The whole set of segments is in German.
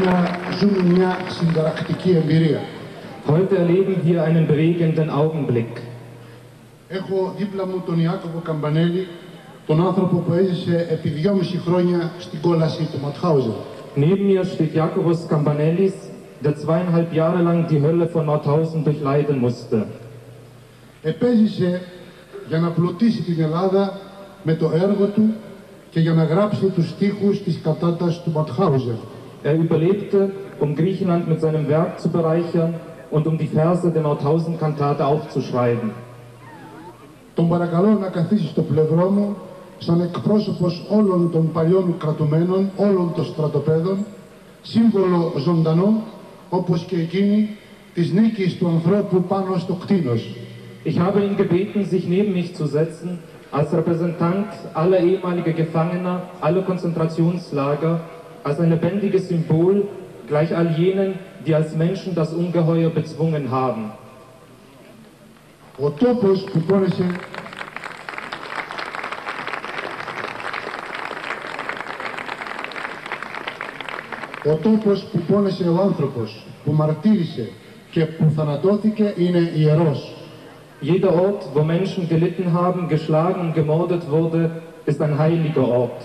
Σήμερα ζούμε μια συνταρακτική εμπειρία. Heute erleben wir einen bewegenden Augenblick. Έχω δίπλα μου τον Ιάκωβο Καμπανέλη, τον άνθρωπο που έζησε επί 2,5 χρόνια στην κόλαση του Mauthausen. Neben mir steht Iakovos Kambanellis, der 2,5 Jahre lang die Hölle von Mauthausen durchleiden musste. Επέζησε για να πλουτίσει την Ελλάδα με το έργο του και για να γράψει τους στίχους της κατάτας του Mauthausen. Überlebte, Griechenland mit seinem Werk zu bereichern und die Verse der Mauthausen Cantata aufzuschreiben. Τον παρακαλώ να καθίσει στο πλευρό μου σαν εκπρόσωπος όλων των παλιών κρατουμένων, όλων των στρατοπέδων, σύμβολο ζωντανό, όπως και εκείνη της νίκης του ανθρώπου πάνω στο κτήνος. Ich habe ihn gebeten, sich neben mich zu setzen, als Repräsentant aller ehemaliger Gefangener, aller Konzentrationslager, als ein lebendiges Symbol, gleich all jenen, die als Menschen das Ungeheuer bezwungen haben. Ο τόπος που πόνεσε ο άνθρωπος, που μαρτύρησε και που θανατώθηκε είναι ιερός. Jeder Ort, wo Menschen gelitten haben, geschlagen und gemordet wurde, ist ein heiliger Ort.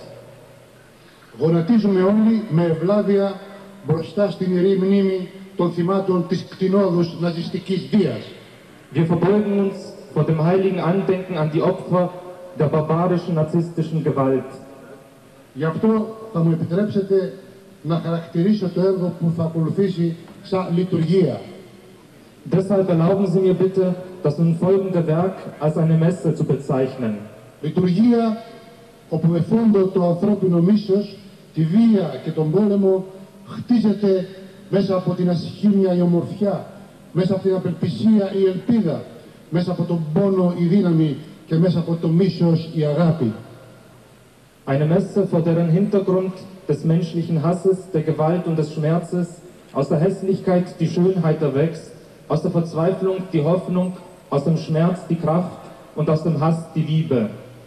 Γονατίζουμε όλοι με ευλάβεια μπροστά στην ιερή μνήμη των θυμάτων της κτηνόδους ναζιστικής βίας. Wir verbeugen uns vor dem heiligen Andenken an die Opfer der barbarischen narzisstischen Gewalt. Γι' αυτό θα μου επιτρέψετε να χαρακτηρίσω το έργο που θα ακολουθήσει σαν λειτουργία. Deshalb erlauben Sie mir bitte, das nun folgende Werk als eine Messe zu bezeichnen. Λειτουργία όπου εφόντο το ανθρώπινο μίσος, τη βία και τον πόλεμο χτίζεται μέσα από την ασχήμια η ομορφιά, μέσα από την απελπισία η ελπίδα, μέσα από τον πόνο η δύναμη και μέσα από το μίσος η αγάπη. Eine Messe, vor deren Hintergrund des menschlichen Hasses, der Gewalt und des Schmerzes, aus der Hässlichkeit die Schönheit erwächst, aus der Verzweiflung die Hoffnung, aus dem Schmerz die Kraft und aus dem Hass die Liebe.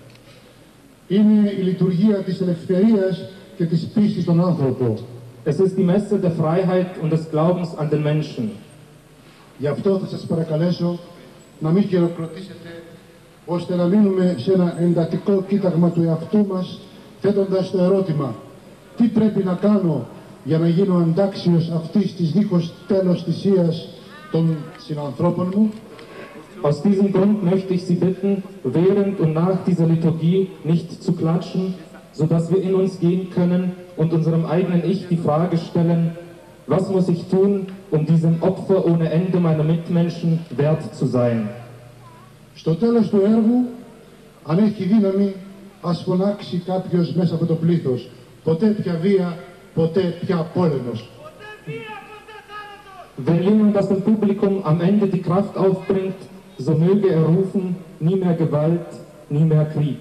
Είναι η λειτουργία της ελευθερίας και της πίστης στον άνθρωπο. Es ist die Messe der Freiheit und des Glaubens an den Menschen. Γι' αυτό θα σας παρακαλέσω να μην χειροκροτήσετε, ώστε να μείνουμε σε ένα εντατικό κοίταγμα του εαυτού μας, θέτοντας το ερώτημα: τι πρέπει να κάνω για να γίνω αντάξιος αυτής της δίχως τέλος θυσίας των συνανθρώπων μου? Aus diesem Grund möchte ich Sie bitten, während und nach dieser Liturgie nicht zu klatschen, sodass wir in uns gehen können und unserem eigenen Ich die Frage stellen: Was muss ich tun, um diesem Opfer ohne Ende meiner Mitmenschen wert zu sein? Στο τέλος του έργου, αν έχει δύναμη, ας φωνάξει κάποιος μέσα από το πλήθος: ποτέ πια βία, ποτέ πια πόλεμος. Wenn jemand aus dem Publikum am Ende die Kraft aufbringt, so möge er rufen: nie mehr Gewalt, nie mehr Krieg.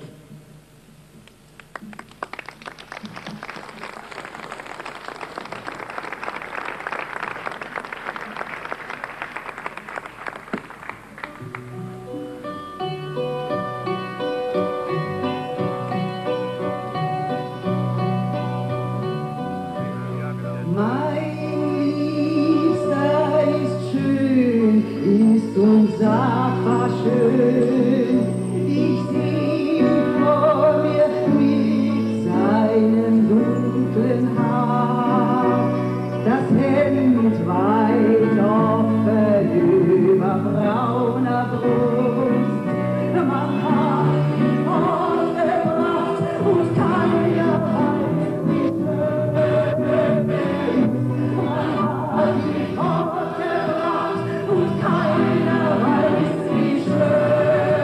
Keiner weiß, wie schön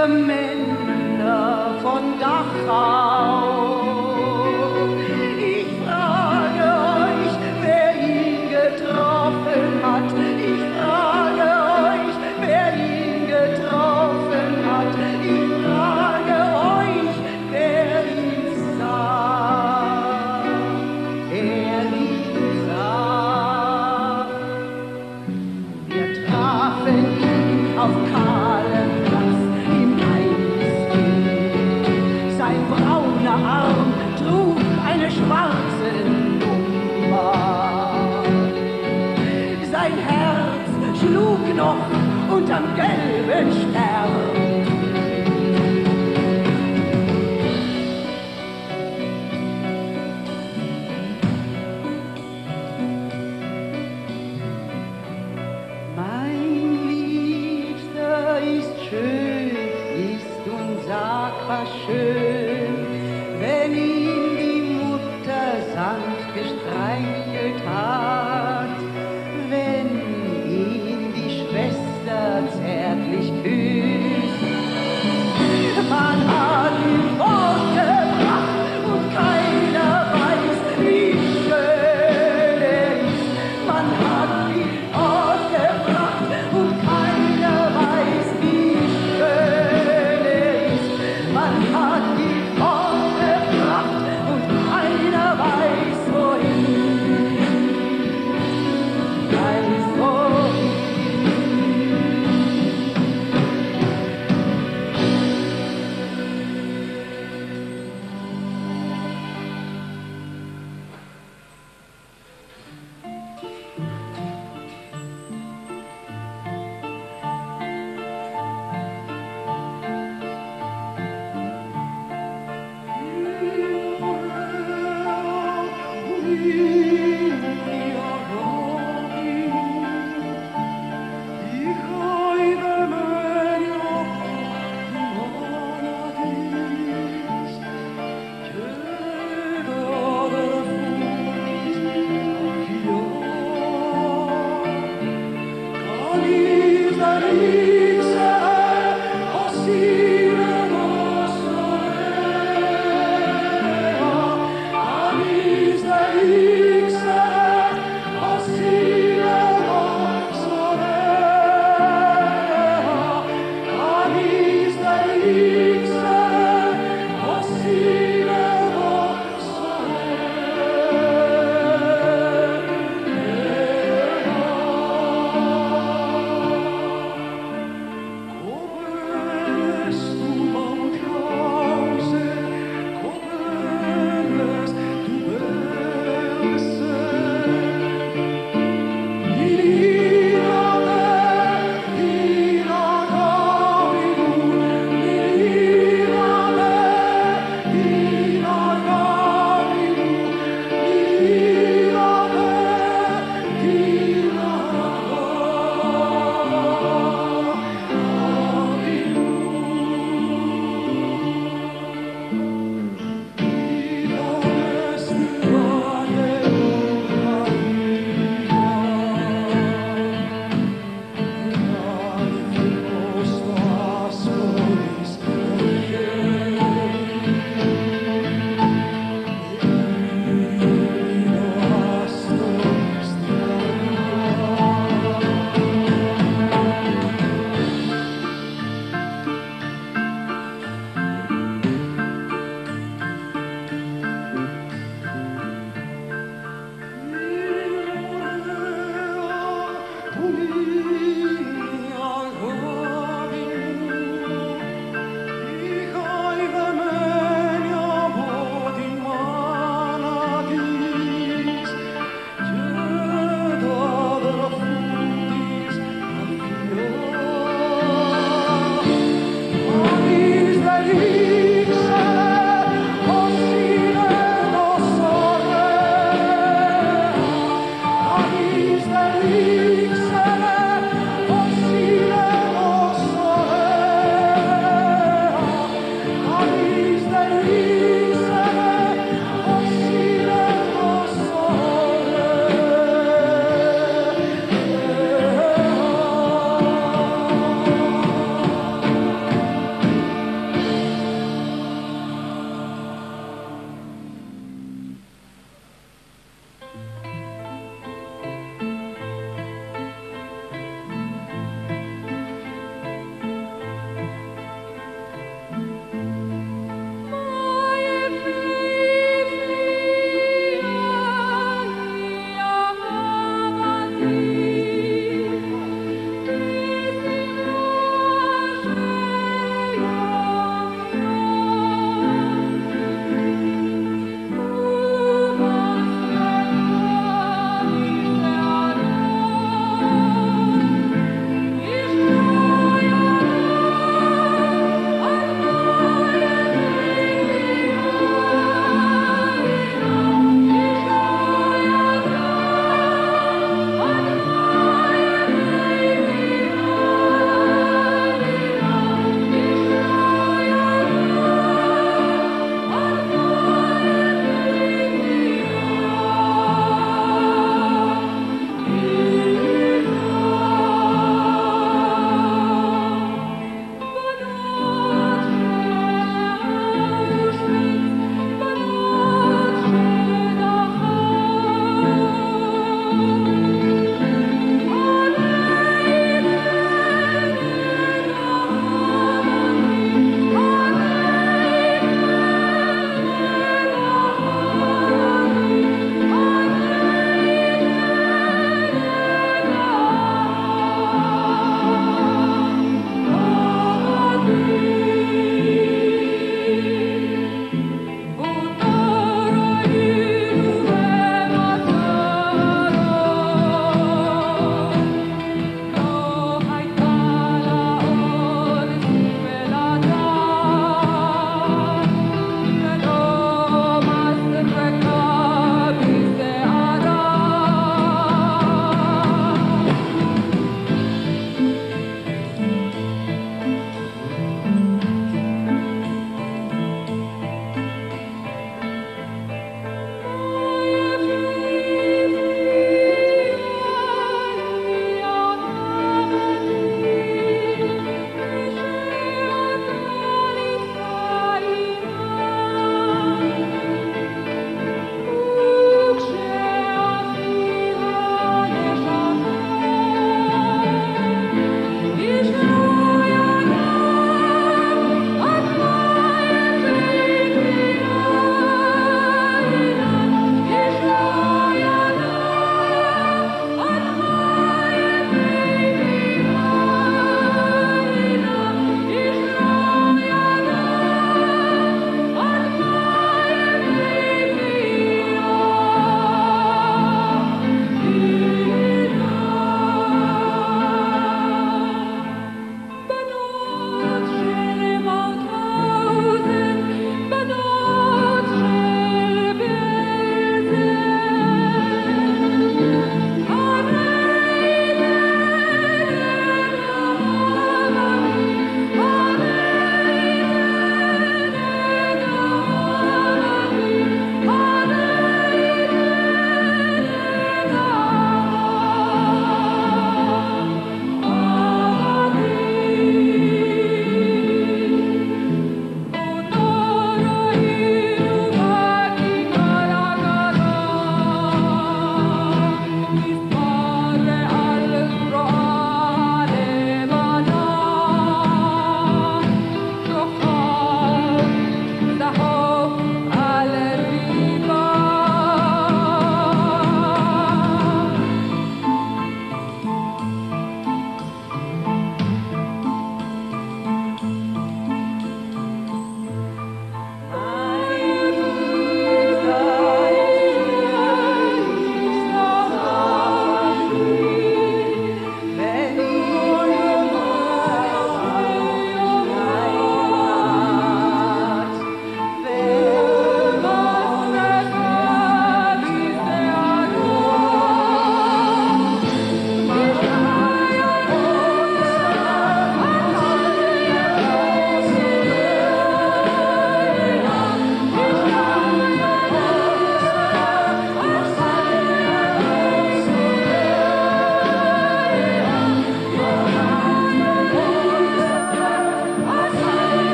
ihr Männer von Dachau. Ich frage euch, wer ihn getroffen hat. Ich frage euch, wer ihn getroffen hat. Ich frage euch, wer ihn sah. Er ihn sah. Wir trafen ihn auf kahlem Platz im Eisbild. Sein brauner Arm trug eine schwarze Nummer. Sein Herz schlug noch unterm gelben Stern. Mein Liebster ist schön, ist unsagbar schön, wenn ihn die Mutter sanft gestreichelt hat, wenn ihn die Schwester zärtlich küsst. Man hat ihn fortgebracht und keiner weiß, wie schön er ist. Man hat ihn fortgebracht und keiner weiß, wie schön er ist. Man hat ihn fortgebracht und keiner weiß, wohin. Weiß wohin. Can